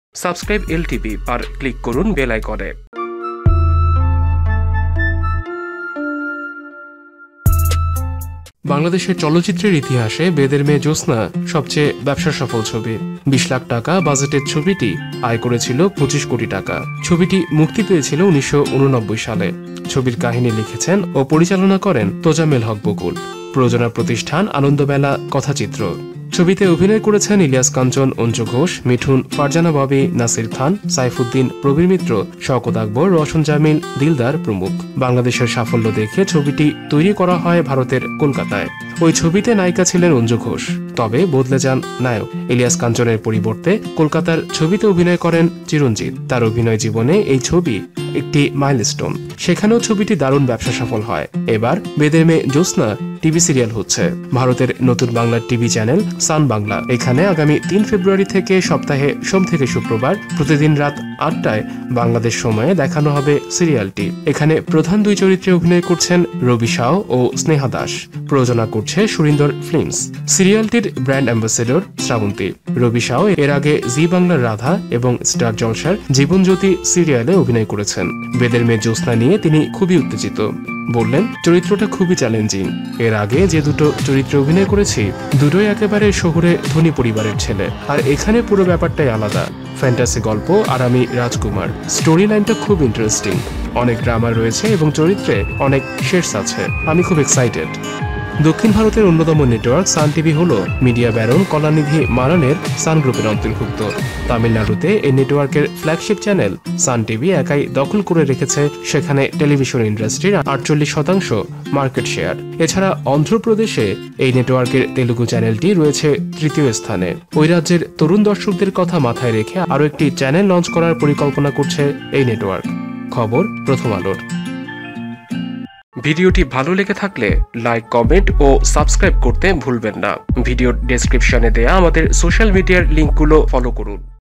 Subscribe LTV আর click করুন bell আইকনে। বাংলাদেশের চলচ্চিত্রের ইতিহাসে বেদের মেয়ে জ্যোৎস্না সবচেয়ে ব্যবসা সফল ছবি। 20 লাখ টাকা বাজেটের ছবিটি আয় করেছিল 25 কোটি টাকা। ছবিটি মুক্তি পেয়েছিল 1989 সালে। ছবির কাহিনী লিখেছেন ও পরিচালনা করেন তোজামেল হক বকুল। প্রযোজনা প্রতিষ্ঠান আনন্দমেলা কথাচিত্র। ছবিতে অভিনয় করেছেন ইলিয়াস কাঞ্চন, অঞ্জু ঘোষ, মিঠুন, ফারজানা ববি, নাসির খান, সাইফুদ্দিন, প্রবীর মিত্র, শওকত আকবর, রওশন জামিল, দিলদার প্রমুখ। বাংলাদেশের সাফল্য দেখে ছবিটি তৈরি করা হয় ভারতের কলকাতায়। ওই ছবিতে নায়িকা ছিলেন অঞ্জু ঘোষ, তবে বদলে যান নায়ক। ইলিয়াস কাঞ্চনের পরিবর্তে কলকাতার ছবিতে অভিনয় করেন চিরঞ্জিত। তার অভিনয় জীবনে এই ছবি একটি মাইলস্টোন। সেখানেও ছবিটি দারুণ ব্যবসা সফল হয়। এবার বেদের মেয়ে জ্যোৎস্না টিভি সিরিয়াল হচ্ছে ভারতের নতুন Bangla TV channel Sun Bangla. এখানে আগামী 3 ফেব্রুয়ারি থেকে সপ্তাহে সোম থেকে শুক্রবার প্রতিদিন রাত 8টায় বাংলাদেশ সময়ে দেখানো হবে সিরিয়ালটি। এখানে প্রধান দুই চরিত্রে অভিনয় করছেন রবি শাও ও স্নেহা দাস। প্রযোজনা করছে সুরিন্দর ফিল্মস। সিরিয়ালটির ব্র্যান্ড অ্যাম্বাসেডর শ্রাবন্তী। রবি শাও এর আগে জি বাংলার রাধা এবং স্টার জলসার জীবনজ্যোতি সিরিয়ালে অভিনয় করেছেন। বেদের মেয়ে জ্যোৎস্না নিয়ে তিনি খুবই উত্তেজিত। বললেন, চরিত্রটা খুবই চ্যালেঞ্জিং। এর আগে যে দুটো চরিত্রে অভিনয় করেছি দুটোই একেবারে শহুরে ধনী পরিবারের ছেলে, আর এখানে পুরো ব্যাপারটাই আলাদা। ফ্যান্টাসি গল্প আর আমি রাজকুমার। স্টোরি লাইনটা খুব ইন্টারেস্টিং, অনেক ড্রামা রয়েছে এবং চরিত্রে অনেক শেডস আছে। আমি খুব এক্সাইটেড। দক্ষিণ ভারতের অন্যতম নেটওয়ার্ক সান টিভি হল মিডিয়া ব্যারন কলানিধি মারানের সান গ্রুপের অন্তর্ভুক্ত। তামিলনাড়ুতে এই নেটওয়ার্কের ফ্ল্যাগশিপ চ্যানেল সান টিভি একাই দখল করে রেখেছে সেখানে টেলিভিশন ইন্ডাস্ট্রির 48% মার্কেট শেয়ার। এছাড়া অন্ধ্রপ্রদেশে এই নেটওয়ার্কের তেলুগু চ্যানেলটি রয়েছে 3য় স্থানে। ওই রাজ্যের তরুণ দর্শকদের কথা মাথায় রেখে আরও একটি চ্যানেল লঞ্চ করার পরিকল্পনা করছে এই নেটওয়ার্ক। খবর প্রথম আলোর। ভিডিওটি ভালো লেগে থাকলে লাইক, কমেন্ট ও সাবস্ক্রাইব করতে ভুলবেন না। ভিডিওর ডেসক্রিপশনে দেয়া আমাদের সোশ্যাল মিডিয়ার লিঙ্কগুলো ফলো করুন।